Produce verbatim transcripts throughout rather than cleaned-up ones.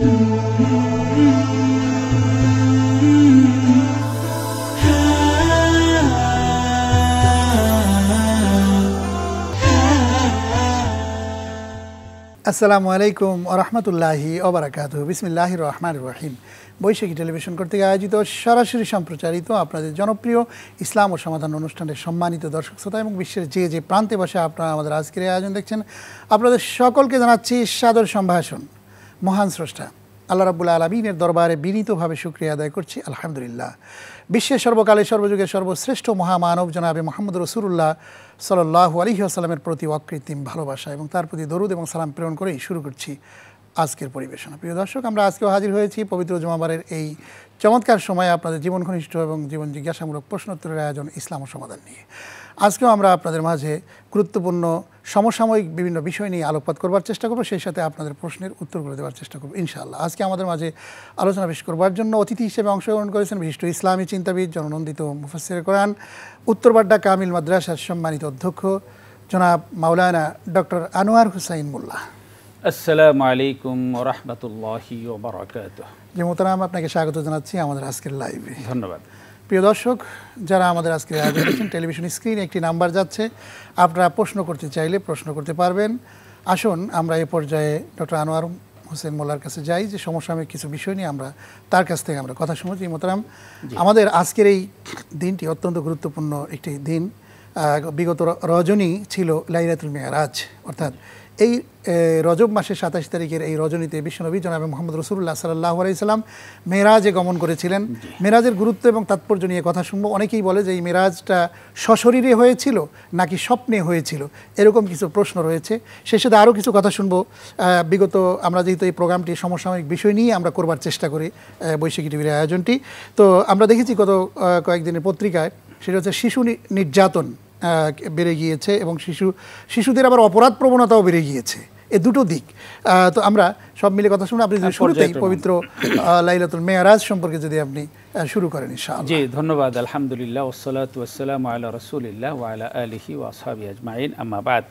আসসালামু আলাইকুম ওয়া রাহমাতুল্লাহি ওয়া বারাকাতুহু। বিসমিল্লাহির রহমানির রহিম। বৈশাখী টেলিভিশন কর্তৃক আয়োজিত সরাসরি সম্প্রচারিত আপনাদের জনপ্রিয় ইসলাম ও সমাধান অনুষ্ঠানের সম্মানিত দর্শক শ্রোতা এবং বিশ্বের যে যে প্রান্তে বসে আপনারা আমাদের আজকের আয়োজন দেখছেন, আপনাদের সকলকে জানাচ্ছি সাদর সম্ভাষণ। মহান স্রষ্টা আল্লাহ রাব্বুল আলামিনের দরবারে বিনীতভাবে শুকরিয়া আদায় করছি, আলহামদুলিল্লাহ। বিশ্বের সর্বকালে সর্বযুগের সর্বশ্রেষ্ঠ মহামানব জনাবে মুহাম্মদ রাসূলুল্লাহ সাল্লাল্লাহু আলাইহি ওয়াসাল্লামের প্রতি অকৃত্রিম ভালোবাসা এবং তার প্রতি দরুদ এবং সালাম প্রেরণ করেই শুরু করছি আজকের পরিবেশনা। প্রিয় দর্শক, আমরা আজকেও হাজির হয়েছি পবিত্র জুমাবারের এই চমৎকার সময়ে আপনাদের জীবন ঘনিষ্ঠ এবং জীবন জিজ্ঞাসামূলক প্রশ্নোত্তরের আয়োজন ইসলাম ও সমাধান নিয়ে। আজকেও আমরা আপনাদের মাঝে গুরুত্বপূর্ণ সমসাময়িক বিভিন্ন বিষয় নিয়ে আলোকপাত করবার চেষ্টা করব, সেই সাথে আপনাদের প্রশ্নের উত্তরগুলো দেওয়ার চেষ্টা করব ইনশাআল্লাহ। আজকে আমাদের মাঝে আলোচনা পেশ করবার জন্য অতিথি হিসেবে অংশগ্রহণ করেছেন বিশিষ্ট ইসলামী চিন্তাবিদ, জননন্দিত মুফাসসিরে কোরআন, উত্তরবাড্ডা কামিল মাদ্রাসার সম্মানিত অধ্যক্ষ জনাব মাওলানা ডক্টর আনোয়ার হুসাইন মোল্লা। আসসালামু আলাইকুম ওয়া রাহমাতুল্লাহি ওয়া বারাকাতুহু। জি মোহতারাম, আপনাকে স্বাগত জানাচ্ছি আমাদের আজকের লাইভে। ধন্যবাদ। প্রিয় দর্শক, যারা আমাদের আজকে আয়োজন করছেন, টেলিভিশন স্ক্রিনে একটি নাম্বার যাচ্ছে, আপনারা প্রশ্ন করতে চাইলে প্রশ্ন করতে পারবেন। আসুন আমরা এই পর্যায়ে ডক্টর আনোয়ার হোসেন মোল্লার কাছে যাই, যে সমসাময়িক কিছু বিষয় নিয়ে আমরা তার কাছ থেকে আমরা কথা শুনছি। মোহতারাম, আমাদের আজকের এই দিনটি অত্যন্ত গুরুত্বপূর্ণ একটি দিন। বিগত রজনী ছিল লাইলাতুল মেরাজ, অর্থাৎ এই রজব মাসের সাতাশ তারিখের এই রজনীতে বিশ্বনবী জনাবে মুহাম্মদ রাসূলুল্লাহ সাল্লাল্লাহু আলাইহি সাল্লাম মেরাজে গমন করেছিলেন। মেরাজের গুরুত্ব এবং তাৎপর্য নিয়ে কথা শুনবো। অনেকেই বলে যে এই মেরাজটা সশরীরে হয়েছিল নাকি স্বপ্নে হয়েছিল, এরকম কিছু প্রশ্ন রয়েছে। সেই সাথে আরও কিছু কথা শুনবো। বিগত আমরা যেহেতু এই প্রোগ্রামটি সমসাময়িক বিষয় নিয়ে আমরা করবার চেষ্টা করি, বৈশাখী টিভির আয়োজনটি, তো আমরা দেখেছি গত কয়েকদিনের পত্রিকায়, সেটা হচ্ছে শিশু নির্যাতন বেড়ে গিয়েছে এবং শিশু শিশুদের আবার অপরাধ প্রবণতাও বেড়ে গিয়েছে, এ দুটো দিক। তো আমরা সব মিলে কথা শুনে আপনি যদি শুরুতেই পবিত্র লাইলাতুল মেরাজ সম্পর্কে যদি আপনি শুরু করেন ইনশাআল্লাহ। জি ধন্যবাদ। আলহামদুলিল্লাহ ওয়াসসালাতু ওয়াসসালামু আলা রাসূলিল্লাহ ওয়া আলা আলিহি ওয়া আসহাবিহি আজমাইন, আম্মা বাদ।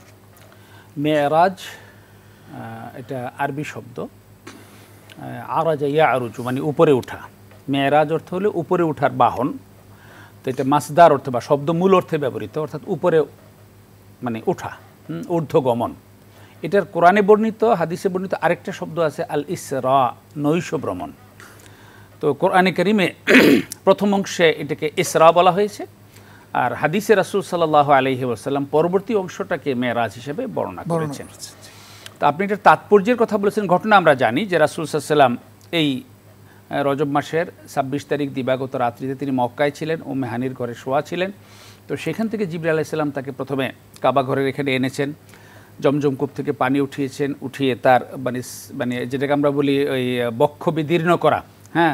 মেরাজ এটা আরবি শব্দ, আরাজা ইয়ারুজু মানে উপরে ওঠা। মেরাজ অর্থ হলো উপরে ওঠার বাহন। তো এটা মাসদার অর্থে বা শব্দ মূল অর্থে ব্যবহৃত, অর্থাৎ উপরে মানে ওঠা, ঊর্ধ্বগমন। এটার কোরআনে বর্ণিত, হাদিসে বর্ণিত আরেকটা শব্দ আছে আল ইসরা, নৈশ ভ্রমণ। তো কোরআনে কারিমে প্রথম অংশে এটাকে ইসরা বলা হয়েছে, আর হাদিসে রাসূল সাল্লাল্লাহু আলাইহি ওয়াসাল্লাম পরবর্তী অংশটাকে মেরাজ হিসেবে বর্ণনা করেছেন। তো আপনি এটার তাৎপর্যের কথা বলেছেন। ঘটনা আমরা জানি যে রাসূল সাল্লাল্লাহু আলাইহি ওয়াসাল্লাম এই রজব মাসের ছাব্বিশ তারিখ দিবাগত রাত্রিতে তিনি মক্কায় ছিলেন, উম্মে হানির ঘরে শোয়া ছিলেন। তো সেখান থেকে জিবরাইল আলাইহিস সালাম তাকে প্রথমে কাবা ঘরের এখানে এনেছেন, জমজম কূপ থেকে পানি উঠিয়েছেন, উঠিয়ে তার মানে মানে যেটাকে আমরা বলি ওই বক্ষ বিদীর্ণ করা, হ্যাঁ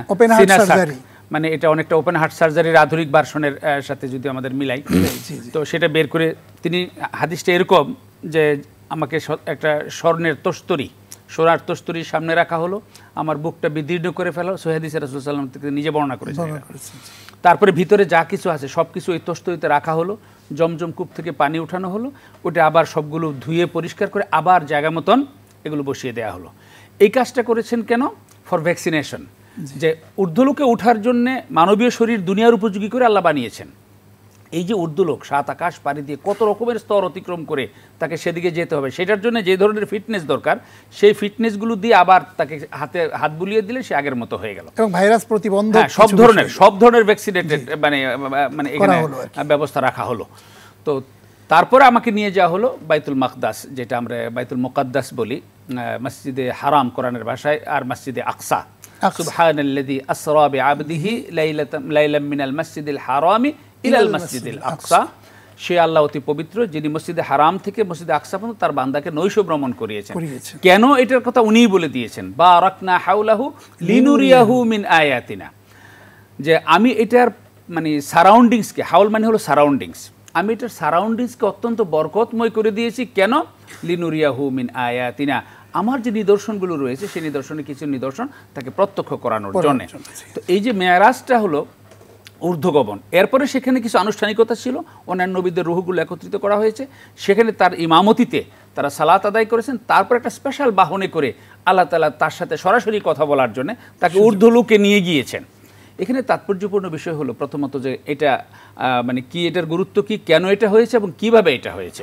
মানে এটা অনেকটা ওপেন হার্ট সার্জারির আধুনিক ভার্সনের সাথে যদি আমাদের মিলাই, তো সেটা বের করে তিনি, হাদিসটা এরকম যে আমাকে একটা স্বর্ণের তস্তরি, সোনার তস্তরির সামনে রাখা হলো, আমার বুকটা বিদীর্ণ করে ফেলা, সহিহাদিসে রাসূল সাল্লাল্লাহু আলাইহি ওয়াসাল্লাম নিজে বর্ণনা করেছেন। তারপরে ভিতরে যা কিছু আছে সব কিছু ওই তস্তরিতে রাখা হলো, জমজম কূপ থেকে পানি উঠানো হলো, ওটা আবার সবগুলো ধুয়ে পরিষ্কার করে আবার জায়গা মতন এগুলো বসিয়ে দেওয়া হলো। এই কাজটা করেছেন কেন? ফর ভ্যাকসিনেশন, যে ঊর্ধ্বলোকে ওঠার জন্য মানবীয় শরীর দুনিয়ার উপযোগী করে আল্লাহ বানিয়েছেন। এই যে ঊর্ধ্বলোক, সাত আকাশ পাড়ি দিয়ে কত রকমের স্তর অতিক্রম করে তাকে সেদিকে যেতে হবে, সেটার জন্য যে ধরনের ফিটনেস দরকার, সেই ফিটনেসগুলো দিয়ে আবার তাকে হাতে হাত বুলিয়ে দিলে সে আগের মতো হয়ে গেল। এবং ভাইরাস প্রতিবন্ধক সব ধরনের সব ধরনের ভ্যাকসিনেটেড মানে মানে এখানে ব্যবস্থা রাখা হলো। তো তারপরে আমাকে নিয়ে যাওয়া হলো বাইতুল মাকদাস, যেটা আমরা বাইতুল মুকাদ্দাস বলি, মসজিদে হারাম কোরআনের ভাষায়, আর মসজিদে আকসা। সুবহানাল্লাযী আসরা বিআবদিহি লাইলাতাম লাইলাম মিনাল মাসজিদিল হারামি ইলাল মাসজিদিল আকসা। সে আল্লাহ অতি পবিত্র, যিনি মসজিদে হারাম থেকে মসজিদে আকসা পর্যন্ত তার বান্দাকে নৈশ ভ্রমণ করিয়েছেন। কেন? এটার কথা উনিই বলে দিয়েছেন, বারাকনা হাওলাহু লিনুরিয়াহু মিন আয়াতিনা, যে আমি এটার মানে সারাউন্ডিংসকে, হাউল মানে হলো সারাউন্ডিংস, আমি এটার সারাউন্ডিংসকে অত্যন্ত বরকতময় করে দিয়েছি। কেন? লিনুরিয়াহু মিন আয়াতিনা, আমার যে নিদর্শনগুলো রয়েছে সেই নিদর্শনের কিছু নিদর্শন তাকে প্রত্যক্ষ করানোর জন্য। তো এই যে মেরাজটা হলো ঊর্ধ্বগমন। এরপরে সেখানে কিছু আনুষ্ঠানিকতা ছিল, অন্যান্য নবীদের রূহগুলো একত্রিত করা হয়েছে, সেখানে তার ইমামতিতে তারা সালাত আদায় করেছেন, তারপর একটা স্পেশাল বাহনে করে আল্লাহ তাআলা তার সাথে সরাসরি কথা বলার জন্য তাকে ঊর্ধ্বলোকে নিয়ে গিয়েছেন। এখানে তাৎপর্যপূর্ণ বিষয় হলো প্রথমত যে এটা মানে কি, এটার গুরুত্ব কি, কেন এটা হয়েছে এবং কিভাবে এটা হয়েছে।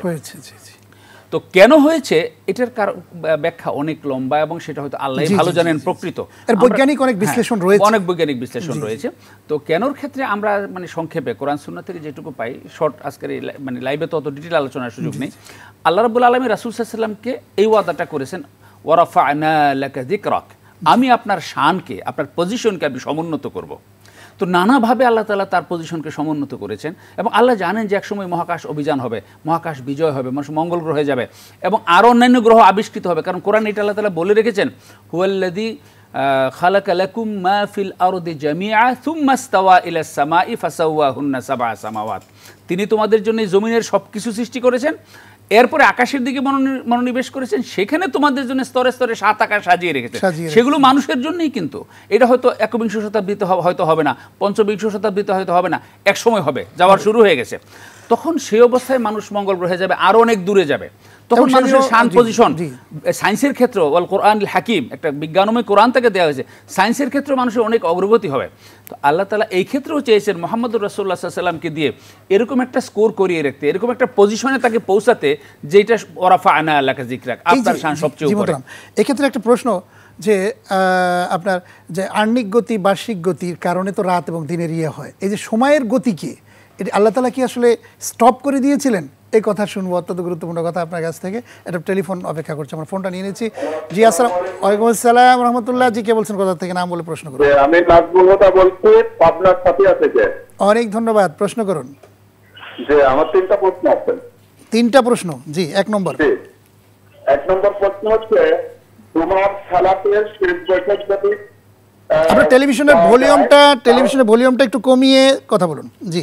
তো কেন হয়েছে এটার ব্যাখ্যা অনেক লম্বা এবং সেটা হয়তো আল্লাহ ভালো জানেন প্রকৃত, বৈজ্ঞানিক অনেক বিশ্লেষণ রয়েছে, অনেক বৈজ্ঞানিক বিশ্লেষণ রয়েছে। তো কেনর ক্ষেত্রে আমরা মানে সংক্ষেপে কোরআন সুন্নাহ থেকে যেটুকু পাই, শর্ট আজকের মানে লাইভে তো অত ডিটেল আলোচনার সুযোগ নেই। আল্লাহ রাব্বুল আলামিন রাসূল সাল্লাল্লাহু আলাইহি ওয়াসাল্লামকে এই ওয়াদাটা করেছেন, ওয়া রাফা'না লাকা যিকরাক, আমি আপনার শানকে, আপনার পজিশনকে আমি সমুন্নত করব। তো নানাভাবে আল্লাহ তাআলা তার পজিশনকে সমুন্নত করেছেন এবং আল্লাহ জানেন যে একসময় মহাকাশ অভিযান হবে, মহাকাশ বিজয় হবে, মানুষ মঙ্গল গ্রহে যাবে এবং আরও অন্যান্য গ্রহ আবিষ্কৃত হবে। কারণ কোরআন এটা আল্লাহ তাআলা বলে রেখেছেন, হুয়াল্লাযী খালাকা লাকুম মা ফিল আরদি জামিআ সুম্মা ইসতাওয়া ইলাস সামাই ফাসাওয়াহুন্না সাবআ সামাওয়াত, তিনি তোমাদের জন্য জমিনের সব কিছু সৃষ্টি করেছেন, এরপরে আকাশের দিকে মনোনিবেশ করেছেন, সেখানে তোমাদের জন্য স্তরে স্তরে সাত আকাশ সাজিয়ে রেখেছেন। সেগুলো মানুষের জন্যই, কিন্তু এটা হয়তো একবিংশ শতাব্দীতে হয়তো হবে না, পঞ্চবিংশ শতাব্দীতে হয়তো হবে না, এক সময় হবে, যাওয়ার শুরু হয়ে গেছে। তখন সেই অবস্থায় মানুষ মঙ্গল গ্রহে যাবে, আরো অনেক দূরে যাবে। তখন মানুষের শান পজিশন সায়েন্সের ক্ষেত্র ওয়াল কোরআনুল হাকিম, একটা বিজ্ঞানময় কোরআন থেকে দেওয়া হয়েছে, সায়েন্সের ক্ষেত্রে মানুষের অনেক অগ্রগতি হবে। তো আল্লাহ তাআলা এই ক্ষেত্রেও চেয়েছেন মুহাম্মদুর রাসূলুল্লাহ সাল্লাল্লাহু আলাইহি ওয়াসাল্লামকে দিয়ে এরকম একটা স্কোর করিয়ে রাখতে, এরকম একটা পজিশনে তাকে পৌঁছাতে, যেটা ওয়ারাফা'না লাকা যিকরাক, আপনার শান সবচেয়ে উপরে। এক্ষেত্রে একটা প্রশ্ন যে আপনার যে আর্নিক গতি, বার্ষিক গতির কারণে তো রাত এবং দিনের ইয়ে হয়, এই যে সময়ের গতিকে এটা আল্লাহ তাআলা কি আসলে স্টপ করে দিয়েছিলেন? এই কথা শুনবো, অত্যন্ত গুরুত্বপূর্ণ কথা আপনার কাছ থেকে। একটা টেলিফোন অপেক্ষা করছে, আমার ফোনটা নিয়ে নিচ্ছি। জি আসসালাম, ওয়ালাইকুম আসসালাম রাহমাতুল্লাহ। জি কে বলছেন, কোথা থেকে, নাম বলে প্রশ্ন করুন। আমি নাজমুল হুদা বলছি, পাবনা সাতিয়া থেকে। অনেক ধন্যবাদ, প্রশ্ন করুন। জি, আমার তিনটা প্রশ্ন আছে। তিনটা প্রশ্ন? জি, এক নম্বর। জি, এক নম্বর প্রশ্ন হচ্ছে জুমার সালাতের শেষ বৈঠক যদি আপনার টেলিভিশনের ভলিউমটা টেলিভিশনের ভলিউমটা একটু কমিয়ে কথা বলুন। জি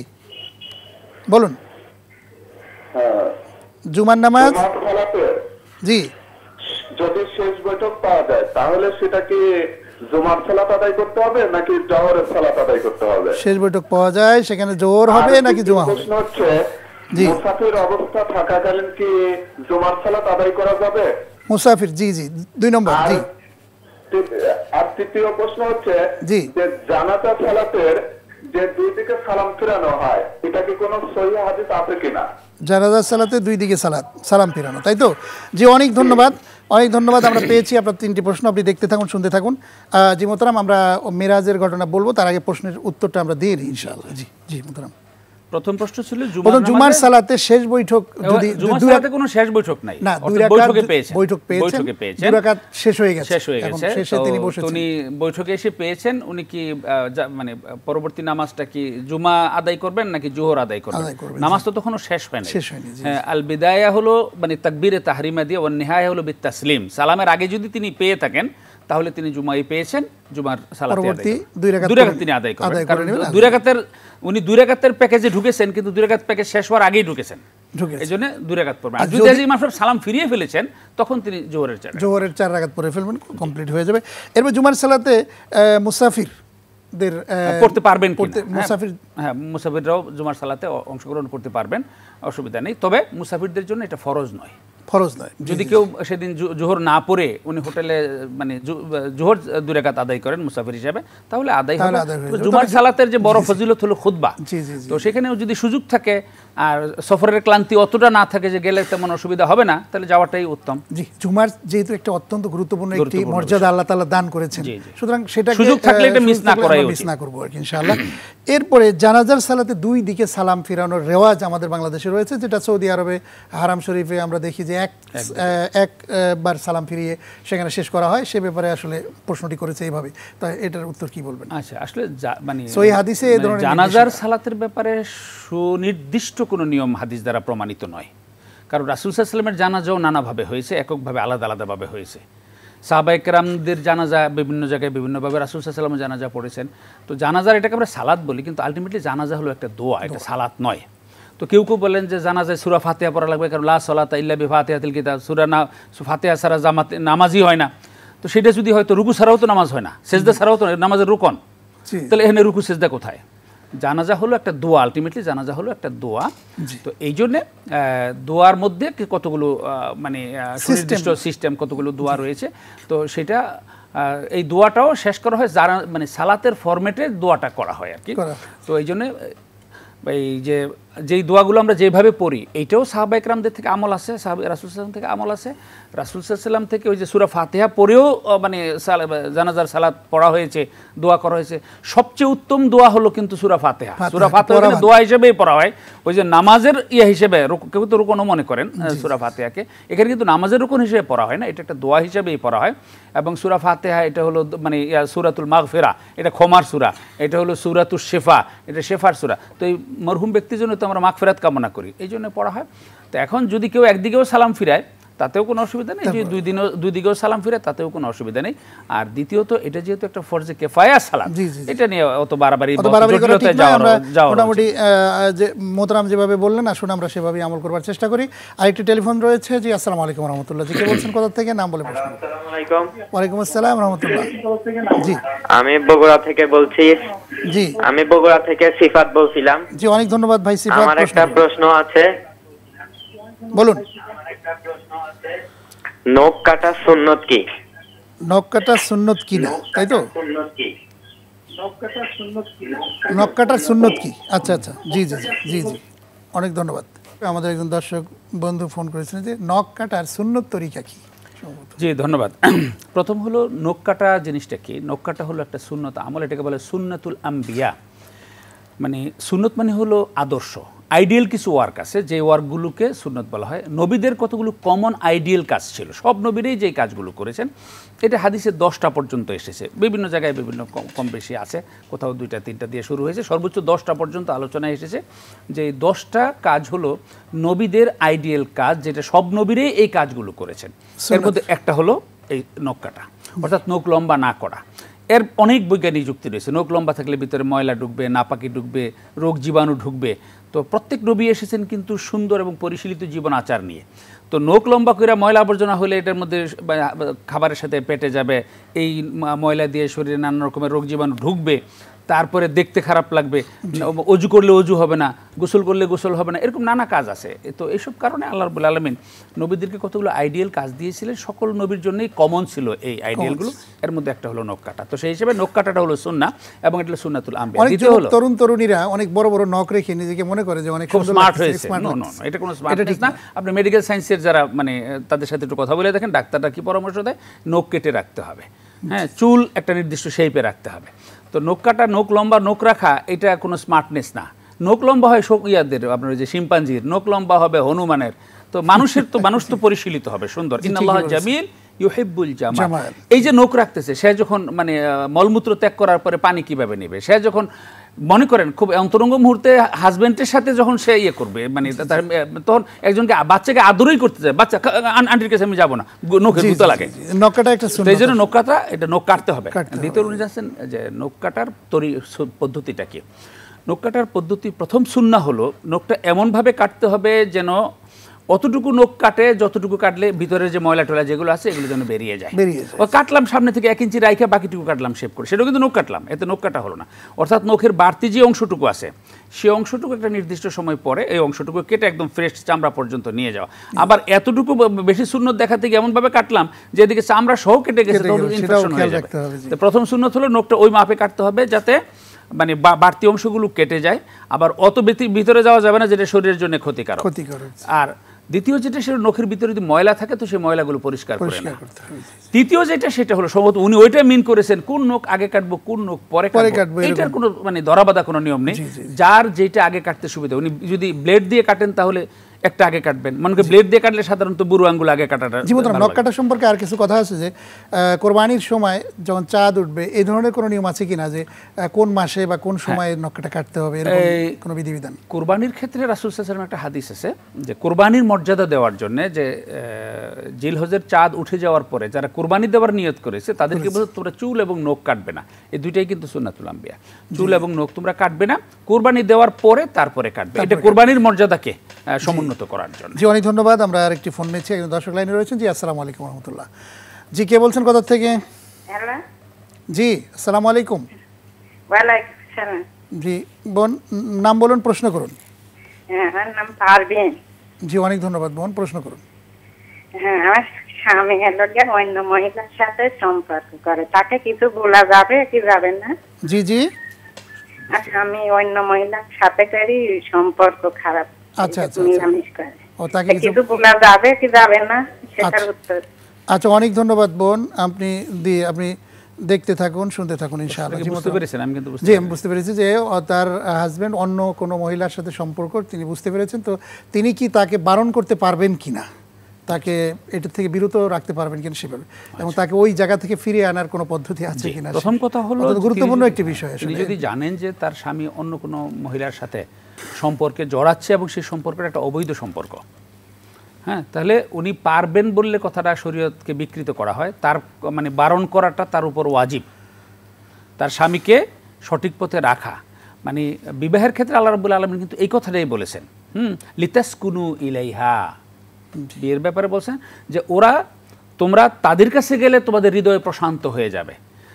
বলুন। জুমার নামাজ জি যদি শেষ বৈঠক পাওয়া যায় তাহলে সেটা কি জুমার সালাত আদায় করতে হবে নাকি জোহরের সালাত আদায় করতে হবে? শেষ বৈঠক পাওয়া যায় সেখানে জোহর হবে নাকি জুমা হবে? প্রশ্ন হচ্ছে মুসাফির অবস্থা থাকাকালীন কি জুমার সালাত আদায় করা যাবে? মুসাফির, জি জি দুই নম্বর। জি, আর তৃতীয় প্রশ্ন হচ্ছে জি যে জানাজা সালাতের যে দুই দিকে সালাম ফিরানো হয়, এটা কি কোনো সহিহ হাদিস আছে কিনা? জানাজা সালাতে দুই দিকে সালাত সালাম ফিরানো, তাই তো? জি, অনেক ধন্যবাদ, অনেক ধন্যবাদ। আমরা পেয়েছি আপনার তিনটি প্রশ্ন, আপনি দেখতে থাকুন, শুনতে থাকুন। জি মোহতারাম, আমরা মেরাজের ঘটনা বলবো, তার আগে প্রশ্নের উত্তরটা আমরা দিয়ে নিই ইনশাআল্লাহ। জি জি মোহতারাম, প্রথম প্রশ্ন ছিল জুমার সালাতে শেষ বৈঠক, যদি জুমার সালাতে কোনো শেষ বৈঠক নাই, না দুই রাকাত বৈঠকে পেয়েছেন, বৈঠক পেয়েছেন, দুই রাকাত শেষ হয়ে গেছে, শেষ হয়ে গেছে, শেষে তিনি বসেছেন, উনি বৈঠকে এসে পেয়েছেন। উনি কি মানে পরবর্তী নামাজটা কি জুমা আদায় করবেন নাকি জোহর আদায় করবেন? নামাজ তো তখনও শেষ হয় না, শেষ হয়নি। হ্যাঁ, আল বিদায়া হলো মানে তাকবীরে তাহরিমা দিয়ে, ওয়ান নিহায়া হলো বিত তাসলিম, সালামের আগে যদি তিনি পেয়ে থাকেন তাহলে তিনি জুমাই পেয়েছেন, জুমার সালাত দুই রাকাত তিনি আদায় করবেন। কারণ দুই রাকাতের উনি দুই রাকাতের প্যাকেজে ঢুকেছেন, কিন্তু দুই রাকাত প্যাকেজ শেষ হওয়ার আগেই ঢুকেছেন, এই জন্য দুই রাকাত পড়বেন। আর যদি ইমাম সাহেব সালাম ফিরিয়ে ফেলেছেন তখন তিনি জোহরের চার জোহরের চার রাকাত পড়ে ফেলবেন, কমপ্লিট হয়ে যাবে। এরপর জুমার সালাতে মুসাফিরদের পড়তে পারবেন, মুসাফির হ্যাঁ মুসাফিররাও জুমার সালাতে অংশগ্রহণ করতে পারবেন, অসুবিধা নেই। তবে মুসাফিরদের জন্য এটা ফরজ নয়, ফরজ নয়। যদি কেউ সেদিন জোহর না পড়ে উনি হোটেলে মানে জোহর দুই রাকাত আদায় করেন মুসাফির হিসেবে, তাহলে আদায় হবে। জুমার সালাতের যে বড় ফজিলত হলো খুতবা, তো সেখানেও যদি সুযোগ থাকে আর সফরের ক্লান্তি অতটা না থাকে যে গেলে তেমন অসুবিধা হবে না, তাহলে যাওয়াটাই উত্তম। জি, জুমার যেহেতু একটা অত্যন্ত গুরুত্বপূর্ণ একটি মর্যাদা আল্লাহ তাআলা দান করেছেন, সুতরাং সেটা সুযোগ থাকলে এটা মিস না করাই উচিত, মিস না করব আর কি ইনশাআল্লাহ। এরপরে জানাজার সালাতে দুই দিকে সালাম ফিরানোর রেওয়াজ আমাদের বাংলাদেশে রয়েছে, যেটা সৌদি আরবে হারাম শরীফে আমরা দেখি যে এক একবার সালাম ফিরিয়ে সেখানে শেষ করা হয়। সে ব্যাপারে আসলে প্রশ্নটি করেছে এইভাবে, তাই এটার উত্তর কি বলবেন? আচ্ছা, আসলে মানে সহিহ হাদিসে এই ধরনের জানাজার সালাতের ব্যাপারে সুনির্দিষ্ট কোনো নিয়ম হাদিস দ্বারা প্রমাণিত নয়, কারণ রাসূল সাল্লাল্লাহু আলাইহি ওয়াসাল্লামের জানাজাও নানাভাবে হয়েছে, এককভাবে আলাদা আলাদাভাবে হয়েছে। সাহাবায়ে কেরামদের জানাজা বিভিন্ন জায়গায় বিভিন্নভাবে রাসূল সাল্লাল্লাহু আলাইহি ওয়াসাল্লাম জানাজা পড়েছেন। তো জানাজার এটাকে আমরা সালাত বলি, কিন্তু আলটিমেটলি জানাজা হলো একটা দোয়া, এটা সালাত নয়। তো কেউ কেউ বলেন যে জানাজায় সূরা ফাতিহা পড়া লাগবে, কারণ লা সালাতা ইল্লা বিফাতিহাতিল কিতাব, সূরা না ফাতিহা ছাড়া জামাতে নামাজই হয় না। তো সেটা যদি হয় তো রুকু ছাড়াও তো নামাজ হয় না, সেজদা ছাড়াও তো নামাজের রুকন, তাহলে এখানে রুকু সেজদা কোথায়? জানাজা হলো একটা দোয়া, আলটিমেটলি জানাজা হলো একটা দোয়া। তো এই জন্যে দোয়ার মধ্যে কতগুলো মানে সুনির্দিষ্ট সিস্টেম, কতগুলো দোয়া রয়েছে। তো সেটা এই দোয়াটাও শেষ করা হয় যারা মানে সালাতের ফরম্যাটে দোয়াটা করা হয় আর কি। তো এই জন্যে এই যে যেই দোয়াগুলো আমরা যেভাবে পড়ি এইটাও সাহাবা ইকরামদের থেকে আমল আছে, সাহাবা রাসূল সাল্লাল্লাহু আলাইহি ওয়াসাল্লাম থেকে আমল আছে। রাসূল সাল্লাল্লাহু আলাইহি ওয়াসাল্লাম থেকে ওই যে সূরা ফাতিহা পড়েও মানে জানাজার সালাত পড়া হয়েছে, দোয়া করা হয়েছে। সবচেয়ে উত্তম দোয়া হলো কিন্তু সূরা ফাতিহা। সূরা ফাতিহা দোয়া হিসেবেই পড়া হয়, ওই যে নামাজের ইয়া হিসেবে কেউ তো রুকুনও মনে করেন সূরা ফাতিহাকে, এখানে কিন্তু নামাজের রুকুন হিসেবে পড়া হয় না, এটা একটা দোয়া হিসেবেই পড়া হয়। এবং সূরা ফাতিহা এটা হলো মানে সূরাতুল মাগফিরা, এটা ক্ষমার সূরা, এটা হলো সূরাতুশ শিফা, এটা শেফার সূরা। তো এই মরহুম ব্যক্তির জন্য তো আমরা মাগফিরাত কামনা করি, এই জন্য পড়া হয়। তো এখন যদি কেউ একদিকেও সালাম ফিরায় তাতেও কোনো অসুবিধা নেই, যদি দুই দিনও দুই দিকেও সালাম ফিরে তাতেও কোনো অসুবিধা নেই। আর দ্বিতীয়ত এটা যেহেতু একটা ফরজে কিফায়া সালাম, এটা নিয়ে অত বাড়াবাড়ি মোটামুটি যে মোহতারাম যেভাবে বললেন আসুন আমরা সেভাবেই আমল করবার চেষ্টা করি। আরেকটি টেলিফোন রয়েছে। জি আসসালামু আলাইকুম ওয়া রাহমাতুল্লাহ। জি কে বলছেন, কোথা থেকে, নাম বলে প্রশ্ন। আসসালামু আলাইকুম। ওয়া আলাইকুম আসসালাম ওয়া রাহমাতুল্লাহ। জি আমি বগুড়া থেকে বলছি। জি আমি বগুড়া থেকে সিফাত বলছিলাম। জি অনেক ধন্যবাদ ভাই সিফাত। আমার একটা প্রশ্ন আছে, বলুন। নখ কাটা সুন্নত কি? নখ কাটা সুন্নত কি না, তাই তো? নখ কাটার সুন্নত কি? আচ্ছা আচ্ছা, জি জি জি জি অনেক ধন্যবাদ। আমাদের একজন দর্শক বন্ধু ফোন করেছিলেন যে নখ কাটার সুন্নত তরিকা কি? জি ধন্যবাদ। প্রথম হলো নখ কাটা জিনিসটা কি? নখ কাটা হলো একটা সুন্নত আমল, এটাকে বলে সুন্নাতুল আম্বিয়া। মানে সুন্নত মানে হলো আদর্শ, আইডিয়াল কিছু ওয়ার্ক আছে যে ওয়ার্কগুলোকে সুন্নত বলা হয়। নবীদের কতগুলো কমন আইডিয়াল কাজ ছিল, সব নবীরাই যেই কাজগুলো করেছেন, এটা হাদিসে দশটা পর্যন্ত এসেছে, বিভিন্ন জায়গায় বিভিন্ন কম বেশি আছে, কোথাও দুইটা তিনটা দিয়ে শুরু হয়েছে, সর্বোচ্চ দশটা পর্যন্ত আলোচনায় এসেছে। যে দশটা কাজ হলো নবীদের আইডিয়াল কাজ, যেটা সব নবীরাই এই কাজগুলো করেছেন। এর মধ্যে একটা হলো এই নখ কাটা, অর্থাৎ নখ লম্বা না করা। এর অনেক বৈজ্ঞানিক যুক্তি রয়েছে। নখ লম্বা থাকলে ভিতরে ময়লা ঢুকবে, নাপাকি ঢুকবে, রোগ জীবাণু ঢুকবে। তো প্রত্যেক নবী এসেছেন কিন্তু সুন্দর এবং পরিশীলিত জীবন আচার নিয়ে। তো নখ লম্বা করে ময়লা আবর্জনা হলে এটার মধ্যে খাবারের সাথে পেটে যাবে, এই ময়লা দিয়ে শরীরে নানা রকমের রোগ জীবাণু ঢুকবে, তারপরে দেখতে খারাপ লাগবে, অজু করলে অজু হবে না, গোসল করলে গোসল হবে না, এরকম নানা কাজ আছে। তো এইসব কারণে আল্লাহ রাব্বুল আলামিন নবীদেরকে কতগুলো আইডিয়াল কাজ দিয়েছিলেন, সকল নবীর জন্যই কমন ছিল এই আইডিয়ালগুলো। এর মধ্যে একটা হলো নখ কাটা। তো সেই হিসেবে নখ কাটাটা হলো সুন্নাহ এবং এটা হলো সুন্নাতুল আম্বিয়া। দ্বিতীয় হলো তরুণ তরুণীরা অনেক বড় বড় নখ রেখে নিজেকে মনে করে যে অনেক স্মার্ট হয়েছে। নো নো এটা কোনো স্মার্টনেস না। আপনি মেডিকেল সায়েন্সের যারা মানে তাদের সাথে একটু কথা বলে দেখেন, ডাক্তাররা কি পরামর্শ দেয়? নখ কেটে রাখতে হবে, হ্যাঁ, চুল একটা নির্দিষ্ট শেপে রাখতে হবে। তো নখ কাটা, নখ লম্বা, নখ রাখা এটা কোনো স্মার্টনেস না। নখ লম্বা হয় শোক ইয়াদের, আপনার যে শিম্পাঞ্জির, নখ লম্বা হবে হনুমানের। তো মানুষের তো মানুষ তো পরিশীলিত হবে, সুন্দর। ইন্নাল্লাহ জামিল ইউহিব্বুল জামাল। এই যে নখ রাখতেছে, সে যখন মানে মলমূত্র ত্যাগ করার পরে পানি কিভাবে নেবে, সে যখন মনে করেন খুব অন্তরঙ্গ মুহূর্তে হাজবেন্ডের সাথে যখন সে ইয়ে করবে, মানে তখন একজনকে বাচ্চাকে আদরই করতে যায়, বাচ্চা আন্টির কাছে আমি যাবো না, নখের গুঁতো লাগে। নখ কাটা একটা সুন্নাত, এই জন্য নখ কাটা, এটা নখ কাটতে হবে। দ্বিতীয় উনি জানছেন যে নখ কাটার তরি পদ্ধতিটা কি? নখ কাটার পদ্ধতি প্রথম সুন্নাহ হলো নখটা এমনভাবে কাটতে হবে যেন অতটুকু নখ কাটে যতটুকু কাটলে ভিতরের যে ময়লা টয়লা যেগুলো আছে এগুলো যেন বেরিয়ে যায়। ও কাটলাম সামনে থেকে এক ইঞ্চি রাইখা বাকিটুকু কাটলাম শেভ করে, সেটাও কিন্তু নখ কাটলাম, এতে নখ কাটা হলো না। অর্থাৎ নখের বাড়তি যে অংশটুকু আছে সেই অংশটুকু একটা নির্দিষ্ট সময় পরে এই অংশটুকু কেটে একদম ফ্রেশ চামড়া পর্যন্ত নিয়ে যাওয়া। আবার এতটুকু বেশি সুন্নত দেখাতে গিয়ে এমনভাবে কাটলাম যে এদিকে চামড়া সহ কেটে গেছে, ইনফেকশন হয়ে যাবে। তো প্রথম সুন্নত হলো নখটা ওই মাপে কাটতে হবে যাতে মানে বাড়তি অংশগুলো কেটে যায়, আবার অত ভিতরে যাওয়া যাবে না যেটা শরীরের জন্য ক্ষতিকারক। আর দ্বিতীয় যেটা, সেটা নখের ভিতরে যদি ময়লা থাকে তো সেই ময়লাগুলো পরিষ্কার করে না। তৃতীয় যেটা, সেটা হলো সম্ভবত উনি ওইটা মিন করেছেন, কোন নখ আগে কাটবো কোন নখ পরে কাটবো, এটার কোনো মানে ধরাবাধা কোনো নিয়ম নেই। যার যেটা আগে কাটতে সুবিধা, উনি যদি ব্লেড দিয়ে কাটেন তাহলে একটা আগে কাটবেন, মানে ব্লেড দিয়ে কাটলে সাধারণত বুড়ো আঙ্গুল আগে কাটাটা। জি বলুন, নখ কাটা সম্পর্কে আর কিছু কথা আছে যে কোরবানির সময় যখন চাঁদ উঠবে এই ধরনের কোনো নিয়ম আছে কিনা, যে কোন মাসে বা কোন সময়ে নখ কাটা কাটতে হবে, এরকম কোনো বিধিবিধান? কোরবানির ক্ষেত্রে রাসূল সাল্লাল্লাহু আলাইহি ওয়াসাল্লাম একটা হাদিস আছে যে কোরবানির মর্যাদা দেওয়ার জন্য, যে জিলহজের চাঁদ উঠে যাওয়ার পরে যারা কোরবানি দেওয়ার নিয়ত করেছে তাদেরকে বলতে তোমরা চুল এবং নখ কাটবে না। এই দুইটাই কিন্তু সুন্নাতুল আম্বিয়া। চুল এবং নখ তোমরা কাটবে না, কোরবানি দেওয়ার পরে তারপরে কাটবে। এটা কোরবানির মর্যাদাকে সমুন্নত করার জন্য। জি অনেক ধন্যবাদ। আমরা আরেকটি ফোন নিচ্ছি, একজন দর্শক লাইনে রয়েছেন। জি আসসালামু আলাইকুম ওয়া রাহমাতুল্লাহ। জি কে বলছেন, কোথা থেকে? হ্যালো। জি আসসালামু আলাইকুম। ওয়া আলাইকুম আসসালাম। জি বোন, নাম বলুন, প্রশ্ন করুন। হ্যাঁ, আমার নাম পারভিন। জি, অনেক ধন্যবাদ বোন, প্রশ্ন করুন। হ্যাঁ, আমার স্বামী হলো গিয়ে অন্য মহিলার সাথে সম্পর্ক করে, তাকে কিছু বলা যাবে কি যাবে না? জি জি আর স্বামী অন্য মহিলার সাথে করি সম্পর্ক খারাপ, আচ্ছা আচ্ছা নিরামিষ করে, ও তাকে কিছু কিছু বলা যাবে কি যাবে না সেটার উত্তর। আচ্ছা, অনেক ধন্যবাদ বোন, আপনি দিয়ে আপনি দেখতে থাকুন, শুনতে থাকুন ইনশাআল্লাহ। জি, বুঝতে পেরেছেন? আমি কিন্তু জি আমি বুঝতে পেরেছি যে তার হাজবেন্ড অন্য কোনো মহিলার সাথে সম্পর্ক তিনি বুঝতে পেরেছেন, তো তিনি কি তাকে বারণ করতে পারবেন কিনা, তাকে এটা থেকে বিরত রাখতে পারবেন কিনা সেভাবে, এবং তাকে ওই জায়গা থেকে ফিরিয়ে আনার কোনো পদ্ধতি আছে কিনা। প্রথম কথা হলো গুরুত্বপূর্ণ একটি বিষয়। তিনি যদি জানেন যে তার স্বামী অন্য কোনো মহিলার সাথে সম্পর্কে জড়াচ্ছে এবং সেই সম্পর্কটা একটা অবৈধ সম্পর্ক, হ্যাঁ, তাহলে উনি পারবেন বললে কথাটা শরীয়তকে বিকৃত করা হয়। তার মানে বারণ করাটা তার উপর ওয়াজিব, তার স্বামীকে সঠিক পথে রাখা। মানে বিবাহের ক্ষেত্রে আল্লাহ রাব্বুল আলামিন কিন্তু এই কথাটাই বলেছেন, হুম, লিতাসকুনু ইলাইহা, বিয়ের ব্যাপারে বলছেন যে ওরা তোমরা তাদের কাছে গেলে তোমাদের হৃদয় প্রশান্ত হয়ে যাবে,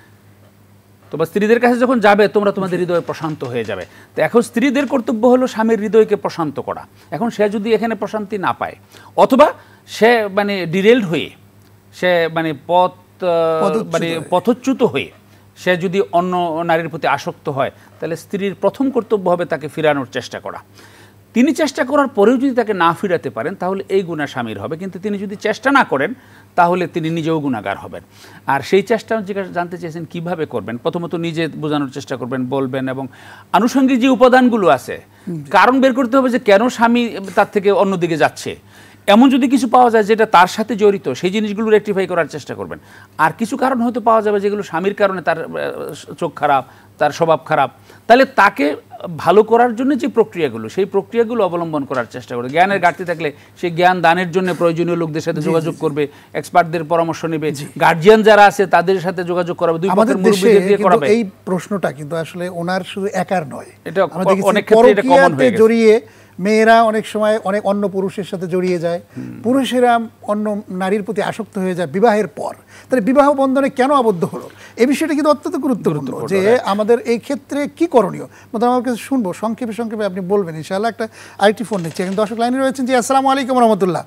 তোমার স্ত্রীদের কাছে যখন যাবে তোমরা তোমাদের হৃদয় প্রশান্ত হয়ে যাবে। তো এখন স্ত্রীদের কর্তব্য হলো স্বামীর হৃদয়কে প্রশান্ত করা। এখন সে যদি এখানে প্রশান্তি না পায়, অথবা সে মানে ডিরেলড হয়ে, সে মানে পথ মানে পথচ্যুত হয়ে সে যদি অন্য নারীর প্রতি আসক্ত হয়, তাহলে স্ত্রীর প্রথম কর্তব্য হবে তাকে ফিরানোর চেষ্টা করা। তিনি চেষ্টা করার পরেও যদি তাকে না ফিরাতে পারেন, তাহলে এই গুনাহ স্বামীর হবে, কিন্তু তিনি যদি চেষ্টা না করেন তাহলে তিনি নিজেও গুনাহগার হবেন। আর সেই চেষ্টা জিজ্ঞাসা জানতে চেয়েছেন কিভাবে করবেন। প্রথমত নিজে বোঝানোর চেষ্টা করবেন, বলবেন, এবং আনুষঙ্গিক যে উপাদানগুলো আছে কারণ বের করতে হবে যে কেন স্বামী তার থেকে অন্যদিকে যাচ্ছে। এমন যদি কিছু পাওয়া যায় যেটা তার সাথে জড়িত, সেই জিনিসগুলো রেকটিফাই করার চেষ্টা করবেন। আর কিছু কারণ হয়তো পাওয়া যাবে যেগুলো স্বামীর কারণে তার চোখ খারাপ, তার স্বভাব খারাপ, তাহলে তাকে ভালো করার জন্য যে প্রক্রিয়াগুলো, সেই প্রক্রিয়াগুলো অবলম্বন করার চেষ্টা করবে। জ্ঞানের ঘাটতি থাকলে সেই জ্ঞান দানের জন্য প্রয়োজনীয় লোকদের সাথে যোগাযোগ করবে, এক্সপার্টদের পরামর্শ নেবে, গার্জিয়ান যারা আছে তাদের সাথে যোগাযোগ করাবে, দুই পক্ষের মুরব্বিদের দিয়ে করাবে। এই প্রশ্নটা কিন্তু আসলে ওনার শুধু একার নয়, এটা অনেক ক্ষেত্রে এটা কমন হয়ে গেছে। জড়িয়ে মেয়েরা অনেক সময় অনেক অন্য পুরুষের সাথে জড়িয়ে যায়, পুরুষেরা অন্য নারীর প্রতি আসক্ত হয়ে যায় বিবাহের পর। তাহলে বিবাহ বন্ধনে কেন আবদ্ধ হলো, এই বিষয়টা কিন্তু অত্যন্ত গুরুত্বপূর্ণ, যে আমাদের এই ক্ষেত্রে কি করণীয়। মতো আমার কাছে শুনবো, সংক্ষেপে সংক্ষেপে আপনি বলবেন ইনশাআল্লাহ। একটা আরেকটি ফোন নিচ্ছে, কিন্তু দর্শক লাইনে রয়েছেন। জি, আসসালামু আলাইকুম রহমতুল্লাহ।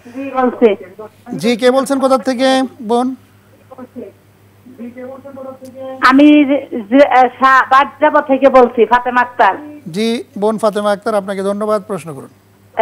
জি, কে বলছেন, কোথা থেকে বোন? আমি বাদজাবা থেকে বলছি, ফাতেমা আক্তার। জি বোন ফাতেমা আক্তার, আপনাকে ধন্যবাদ, প্রশ্ন করুন।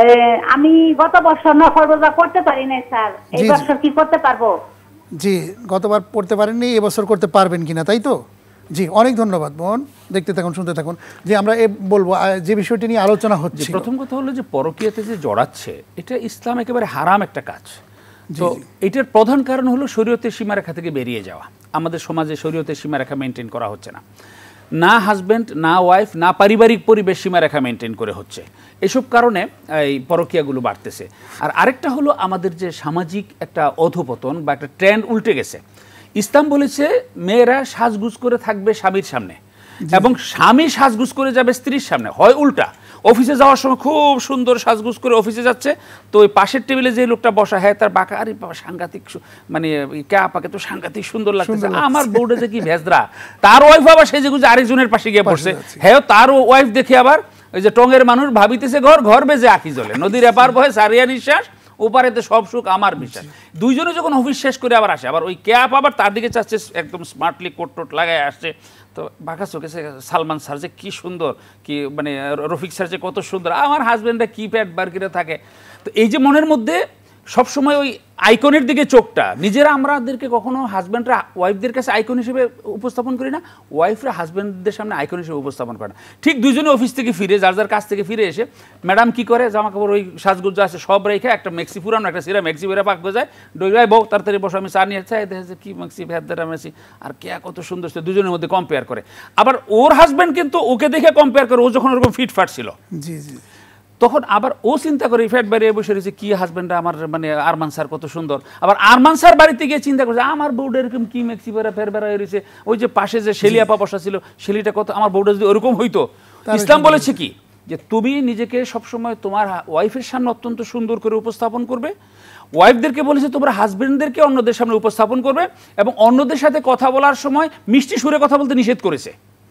আমি গত বছর নফল রোজা করতে পারি নাই স্যার, এই বছর কি করতে পারবো? জি, গতবার পড়তে পারেননি, এবছর করতে পারবেন কিনা, তাই তো? জি, অনেক ধন্যবাদ বোন, দেখতে থাকুন, শুনতে থাকুন। যে আমরা এ বলবো যে বিষয়টি নিয়ে আলোচনা হচ্ছে, প্রথম কথা হলো যে পরকীয়াতে যে জড়াচ্ছে, এটা ইসলাম একেবারে হারাম একটা কাজ। তো এটার প্রধান কারণ হলো শরীয়তের সীমারেখা থেকে বেরিয়ে যাওয়া। আমাদের সমাজে শরীয়তের সীমারেখা মেনটেন করা হচ্ছে না, না হাজব্যান্ড না ওয়াইফ না পারিবারিক পরিবেশ সীমারেখা মেনটেন করে হচ্ছে। এসব কারণে এই পরকীয়াগুলো বাড়তেছে। আর আরেকটা হলো আমাদের যে সামাজিক একটা অধপতন বা একটা ট্রেন্ড উল্টে গেছে। ইসলাম বলেছে মেয়েরা সাজগুজ করে থাকবে স্বামীর সামনে, এবং স্বামী সাজগুজ করে যাবে স্ত্রীর সামনে। হয় উল্টা, অফিসে যাওয়ার সময় খুব সুন্দর সাজগুজ করে অফিসে যাচ্ছে, তো ওই পাশের টেবিলে যে লোকটা বসা, হ্যাঁ তার বাঁকা, আরে বাবা সাংঘাতিক, মানে কে আপাকে তো সাংঘাতিক সুন্দর লাগতেছে, আমার বউটা যে কি ভেজরা। তার ওয়াইফ আবার সেই যে আরেকজনের পাশে গিয়ে বসছে, হ্যাঁ তার ওয়াইফ দেখে আবার ওই যে টঙের মানুষ ভাবিতেছে ঘর ঘর বেজে আঁকি জ্বলে, নদীর এপার বহে সারিয়া নিঃশ্বাস, ওপারেতে সব সুখ আমার বিশ্বাস। দুইজনে যখন অফিস শেষ করে আবার আসে, আবার ওই ক্যাপ আবার তার দিকে চাচ্ছে, একদম স্মার্টলি কোট টোট লাগায় আসছে, তো বাঁকা চোখে সালমান স্যার যে কী সুন্দর, কি মানে রফিক স্যার যে কত সুন্দর, আমার হাজব্যান্ডটা কি প্যাট বার্কিরে থাকে। তো এই যে মনের মধ্যে সবসময় ওই আইকনের দিকে চোখটা, নিজেরা আমাদেরকে কখনো হাজব্যান্ডরা ওয়াইফদের কাছে আইকন হিসেবে উপস্থাপন করি না, ওয়াইফরা হাজব্যান্ডদের সামনে আইকন হিসেবে উপস্থাপন করে না। ঠিক দুইজনে অফিস থেকে ফিরে, যার যার কাছ থেকে ফিরে এসে ম্যাডাম কি করে, জামা কাপড় ওই সাজগুজ্জা আছে সব রেখে একটা মেক্সি পুরানো একটা সিরা মেক্সি বেরা পাক যায়, ডোগায় বউ তাড়াতাড়ি বসে, আমি চা নিয়ে চাই দেখে কি মেক্সি ভেদারা মেক্সি, আর কে কত সুন্দর, দুজনের মধ্যে কম্পেয়ার করে। আবার ওর হাজব্যান্ড কিন্তু ওকে দেখে কম্পেয়ার করে, ও যখন ওরকম ফিটফাট ছিল, জি জি, তখন আবার ও চিন্তা করে ফ্যাট বাড়িয়ে বসে রয়েছে, কি হাজব্যান্ডটা আমার, মানে আরমান স্যার কত সুন্দর। আবার আরমান স্যার বাড়িতে গিয়ে চিন্তা করছে, আমার বউটা এরকম কি মেক্সি বেড়া ফের বেড়া রয়েছে, ওই যে পাশে যে শেলিয়াপা বসা ছিল, শেলিটা কত, আমার বউটা যদি ওরকম হইতো। ইসলাম বলেছে কি, যে তুমি নিজেকে সবসময় তোমার ওয়াইফের সামনে অত্যন্ত সুন্দর করে উপস্থাপন করবে। ওয়াইফদেরকে বলেছে তোমরা হাজব্যান্ডদেরকে অন্যদের সামনে উপস্থাপন করবে, এবং অন্যদের সাথে কথা বলার সময় মিষ্টি সুরে কথা বলতে নিষেধ করেছে।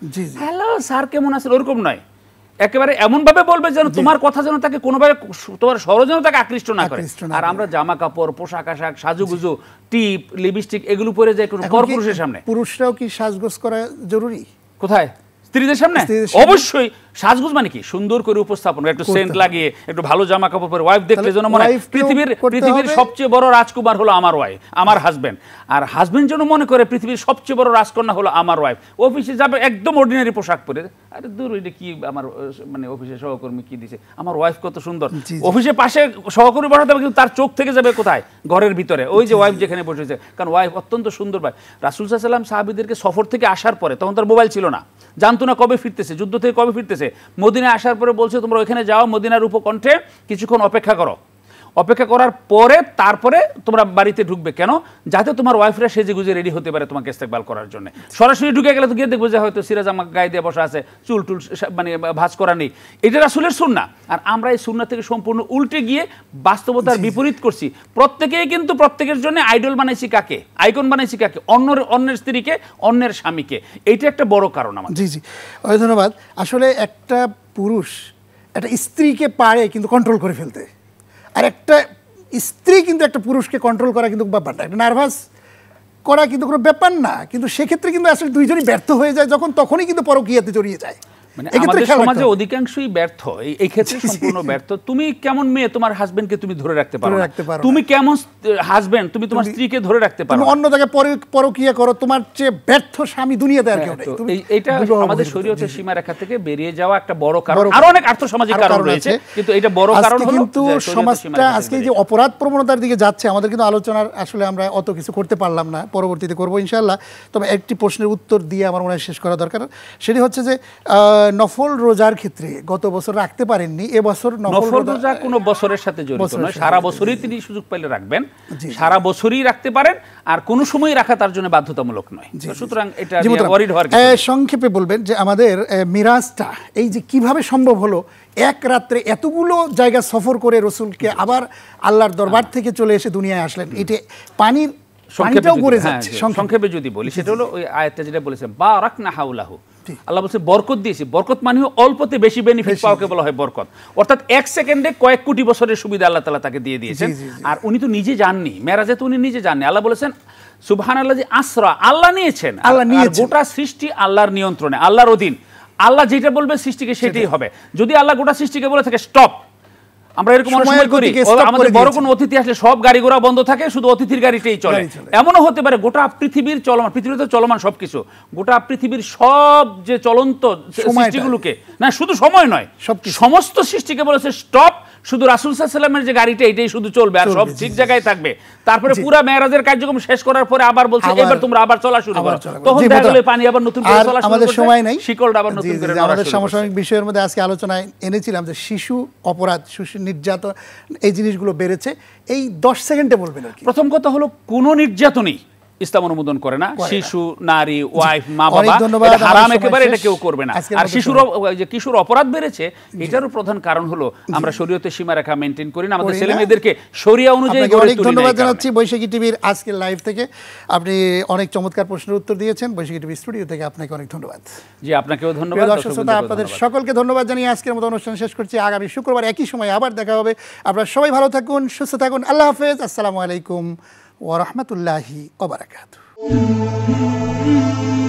হ্যালো স্যার কেমন আছেন ওরকম নয়, একেবারে এমন ভাবে বলবে যেন তোমার কথা যেন তাকে কোনোভাবে তোমার স্বর যেন তাকে আকৃষ্ট না করে। আর আমরা জামা কাপড়, পোশাক আশাক, সাজুগুজু, টিপ, লিপস্টিক এগুলো পরে যাই কোনো পরপুরুষের সামনে। পুরুষরাও কি সাজগোজ করা জরুরি? কোথায়? স্ত্রীদের সামনে অবশ্যই। সাজগোজ মানে কি? সুন্দর করে উপস্থাপন, একটু সেন্ট লাগিয়ে, একটু ভালো জামা কাপড় পরে ওয়াইফ দেখলে যেন মনে হয় পৃথিবীর পৃথিবীর সবচেয়ে বড় রাজকুমার হলো আমার ওয়াইফ, আমার হাজবেন্ড। আর হাজবেন্ড যেন মনে করে পৃথিবীর সবচেয়ে বড় রাজকন্যা হলো আমার ওয়াইফ। অফিসে যাবে একদম অর্ডিনারি পোশাক পরে, আরে দূর এটা কি আমার মানে অফিসের সহকর্মী কি দিছে, আমার ওয়াইফ কত সুন্দর। অফিসের পাশে সহকর্মী বসাতে হবে কিন্তু তার চোখ থেকে যাবে কোথায়? ঘরের ভিতরে, ওই যে ওয়াইফ যেখানে বসেছে, কারণ ওয়াইফ অত্যন্ত সুন্দর। ভাই রাসূল সাল্লাল্লাহু আলাইহি ওয়াসাল্লাম সাহাবীদেরকে সফর থেকে আসার পরে, তখন তার মোবাইল ছিল না, জানতো না কবে ফিরতেছে, যুদ্ধ থেকে কবে ফিরতেছে, মদিনায় আসার পরে বলছে তোমরা ওইখানে যাও, মদিনার উপকণ্ঠে কিছুক্ষণ অপেক্ষা করো, অপেক্ষা করার পরে তারপরে তোমরা বাড়িতে ঢুকবে। কেন? যাতে তোমার ওয়াইফরা সেজে গুজে রেডি হতে পারে তোমাকে ইস্তেকবাল করার জন্য। সরাসরি ঢুকে গেলে তো গিয়ে দেখবো যে হয়তো সিরাজ আমার গায়ে দিয়ে বসা আছে, চুল টুল মানে ভাঁজ করা নেই। এটা রাসূলের সুন্নাহ। আর আমরা এই সুন্নাহ থেকে সম্পূর্ণ উল্টে গিয়ে বাস্তবতার বিপরীত করছি। প্রত্যেকেই কিন্তু প্রত্যেকের জন্য আইডল বানাইছি কাকে, আইকন বানাইছি কাকে? অন্যের অন্যের স্ত্রীকে, অন্যের স্বামীকে। এইটা একটা বড় কারণ আমার। জি জি ধন্যবাদ। আসলে একটা পুরুষ একটা স্ত্রীকে পারে কিন্তু কন্ট্রোল করে ফেলতে, আর একটা স্ত্রী কিন্তু একটা পুরুষকে কন্ট্রোল করা কিন্তু ব্যাপারটা একটা নার্ভাস করা কিন্তু কোনো ব্যাপার না। কিন্তু সেক্ষেত্রে কিন্তু আসলে দুইজনই ব্যর্থ হয়ে যায় যখন, তখনই কিন্তু পরকীয়াতে জড়িয়ে যায়। মানে আমাদের সমাজে অধিকাংশই ব্যর্থ, এই ক্ষেত্রে সম্পূর্ণ ব্যর্থ। তুমি কেমন মেয়ে তোমার হাজবেন্ডকে তুমি ধরে রাখতে পারো না, তুমি কেমন হাজবেন্ড তুমি তোমার স্ত্রীকে ধরে রাখতে পারো না, অন্য জায়গায় পরকীয়া করো, তোমার চেয়ে ব্যর্থ স্বামী দুনিয়াতে আর কেউ নেই। এইটা আমাদের শরীয়তের সীমারেখা থেকে বেরিয়ে যাওয়া একটা বড় কারণ। আরো অনেক আর্থসামাজিক কারণ রয়েছে, কিন্তু এটা বড় কারণ হলো কিন্তু সমাজটা আজকে যে অপরাধ প্রবণতার দিকে যাচ্ছে, আমাদের কিন্তু আলোচনার আসলে আমরা অত কিছু করতে পারলাম না, পরবর্তীতে করবো ইনশাআল্লাহ। তবে একটি প্রশ্নের উত্তর দিয়ে আমার মনে হয় শেষ করা দরকার। সেটি হচ্ছে যে নফল রোজার ক্ষেত্রে গত বছর রাখতে পারেননি, এবছর নফল রোজা কোনো বছরের সাথে জড়িত নয়, সারা বছরই তিনি সুযোগ পাইলে রাখবেন, সারা বছরই রাখতে পারেন, আর কোনো সময় রাখা তার জন্য বাধ্যতামূলক নয়। সুতরাং এটা ওয়ারিড হওয়ার কিছু নেই। সংক্ষেপে বলবেন যে আমাদের মিরাজটা এই যে কিভাবে সম্ভব হলো, এক রাত্রে এতগুলো জায়গা সফর করে রসুলকে আবার আল্লাহর দরবার থেকে চলে এসে দুনিয়ায় আসলেন, এটা পানির সংক্ষেপে যদি বলি সেটা হলো ওই আয়াতটা যেটা বলেছেন বারাকনা হাওলাহু, আল্লাহ বলছে বরকত দিয়েছি। বরকত মানে অল্পতে বেশি বেনিফিট পাওয়াকে বলা হয় বরকত, অর্থাৎ এক সেকেন্ডে কয়েক কোটি বছরের সুবিধা আল্লাহ তাআলা তাকে দিয়ে দিয়েছেন। আর উনি তো নিজে যাননি মেরাজে, তো উনি নিজে যাননি। আল্লাহ বলেছেন সুবহানাল্লাযী আসরা, আল্লাহ নিয়েছেন, আল্লাহ নিয়েছেন। গোটা সৃষ্টি আল্লাহর নিয়ন্ত্রণে, আল্লাহর অধীন। আল্লাহ যেটা বলবে সৃষ্টিকে সেটাই হবে। যদি আল্লাহ গোটা সৃষ্টিকে বলে থাকে স্টপ, আমরা এরকম অনেক সময় করি, আমাদের বড় কোনো অতিথি আসলে সব গাড়ি ঘোড়া বন্ধ থাকে, শুধু অতিথির গাড়িটাই চলে। এমনও হতে পারে গোটা পৃথিবীর চলমান, পৃথিবীতে চলমান সবকিছু, গোটা পৃথিবীর সব যে চলন্ত সৃষ্টিগুলোকে, না শুধু সময় নয়, সমস্ত সৃষ্টিকে বলেছে স্টপ, শুধু রাসূল সাল্লাল্লাহু আলাইহি ওয়াসাল্লামের যে গাড়িটা এটাই শুধু চলবে, আর সব ঠিক জায়গায় থাকবে। তারপরে পুরো মেরাজের কার্যক্রম শেষ করার পরে আবার বলছে এবার তোমরা আবার চলা শুরু করো, তখন দেখা গেল পানি আবার নতুন করে চলা শুরু। আমাদের সময় নাই, শিকলটা আবার নতুন করে। আমাদের সমসাময়িক বিষয়ের মধ্যে আজকে আলোচনায় এনেছিলাম যে শিশু অপরাধ, শিশু নির্যাতন, এই জিনিসগুলো বেড়েছে। এই দশ সেকেন্ডে বলবেন আর কি। প্রথম কথা হলো কোনো নির্যাতনই ইসলাম অনুমোদন করে না। শিশু, নারী, ওয়াইফ, মা বাবা, এটা হারাম, একেবারে এটা কেউ করবে না। আর শিশুর যে কিশোর অপরাধ বেড়েছে, এটারও প্রধান কারণ হলো আমরা শরীয়তের সীমারেখা মেইনটেইন করি না, আমাদের ছেলে মেয়েদেরকে শরিয়া অনুযায়ী গড়ে তুলি না। অনেক ধন্যবাদ জানাচ্ছি বৈশাখী টিভির আজকের লাইভ থেকে, আপনি অনেক চমৎকার প্রশ্নের উত্তর দিয়েছেন। বৈশাখী টিভি স্টুডিও থেকে আপনাকে অনেক ধন্যবাদ। জি, আপনাকেও ধন্যবাদ। দর্শক শ্রোতা, আপনাদের সকলকে ধন্যবাদ জানিয়ে আজকের মতো অনুষ্ঠান শেষ করছি। আগামী শুক্রবার একই সময় আবার দেখা হবে। আপনারা সবাই ভালো থাকুন, সুস্থ থাকুন। আল্লাহ হাফেজ। আসসালামু আলাইকুম ওয়া রাহমাতুল্লাহি ওয়া বারাকাতুহু।